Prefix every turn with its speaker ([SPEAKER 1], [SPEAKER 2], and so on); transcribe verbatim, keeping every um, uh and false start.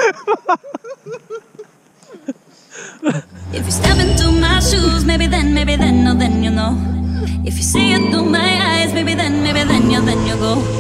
[SPEAKER 1] If you step into my shoes, maybe then, maybe then, no, then you know. If you see it through my eyes, maybe then, maybe then, you, then you go.